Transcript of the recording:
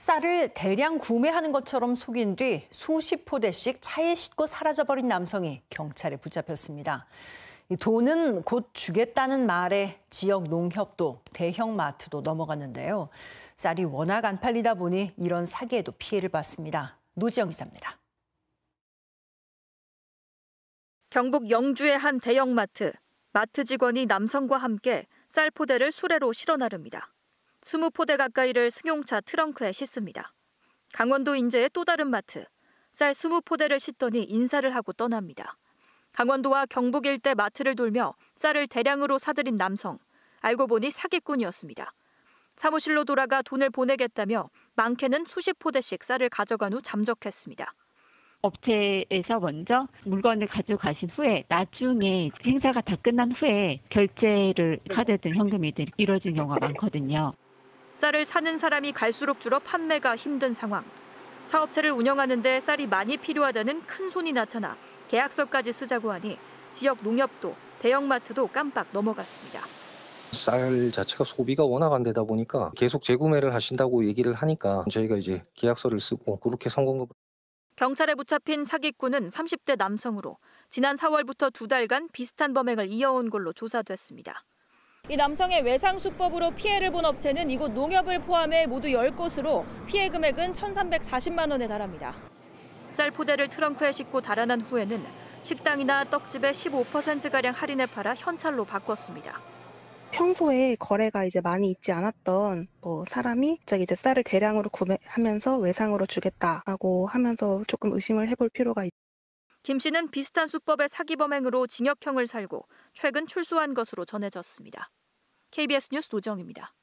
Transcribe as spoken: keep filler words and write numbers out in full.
쌀을 대량 구매하는 것처럼 속인 뒤 수십 포대씩 차에 싣고 사라져버린 남성이 경찰에 붙잡혔습니다. 이 돈은 곧 주겠다는 말에 지역 농협도 대형 마트도 넘어갔는데요. 쌀이 워낙 안 팔리다 보니 이런 사기에도 피해를 봤습니다. 노지영 기자입니다. 경북 영주의 한 대형마트. 마트 직원이 남성과 함께 쌀 포대를 수레로 실어 나릅니다. 이십 포대 가까이를 승용차 트렁크에 싣습니다. 강원도 인제의 또 다른 마트. 쌀 이십 포대를 싣더니 인사를 하고 떠납니다. 강원도와 경북 일대 마트를 돌며 쌀을 대량으로 사들인 남성. 알고 보니 사기꾼이었습니다. 사무실로 돌아가 돈을 보내겠다며 많게는 수십 포대씩 쌀을 가져간 후 잠적했습니다. 업체에서 먼저 물건을 가져가신 후에 나중에 행사가 다 끝난 후에 결제를 카드든 현금이든 이루어진 경우가 많거든요. 쌀을 사는 사람이 갈수록 줄어 판매가 힘든 상황. 사업체를 운영하는 데 쌀이 많이 필요하다는 큰 손이 나타나 계약서까지 쓰자고 하니 지역 농협도 대형마트도 깜빡 넘어갔습니다. 쌀 자체가 소비가 워낙 안 되다 보니까 계속 재구매를 하신다고 얘기를 하니까 저희가 이제 계약서를 쓰고 그렇게 성공을. 경찰에 붙잡힌 사기꾼은 삼십 대 남성으로 지난 사월부터 두 달간 비슷한 범행을 이어온 걸로 조사됐습니다. 이 남성의 외상 수법으로 피해를 본 업체는 이곳 농협을 포함해 모두 열 곳으로 피해 금액은 천삼백사십만 원에 달합니다. 쌀 포대를 트렁크에 싣고 달아난 후에는 식당이나 떡집에 십오 퍼센트가량 할인해 팔아 현찰로 바꿨습니다. 평소에 거래가 이제 많이 있지 않았던 뭐 사람이 갑자기 이제 쌀을 대량으로 구매하면서 외상으로 주겠다라고 하면서 조금 의심을 해볼 필요가 있다. 김 씨는 비슷한 수법의 사기 범행으로 징역형을 살고 최근 출소한 것으로 전해졌습니다. 케이비에스 뉴스 노정입니다.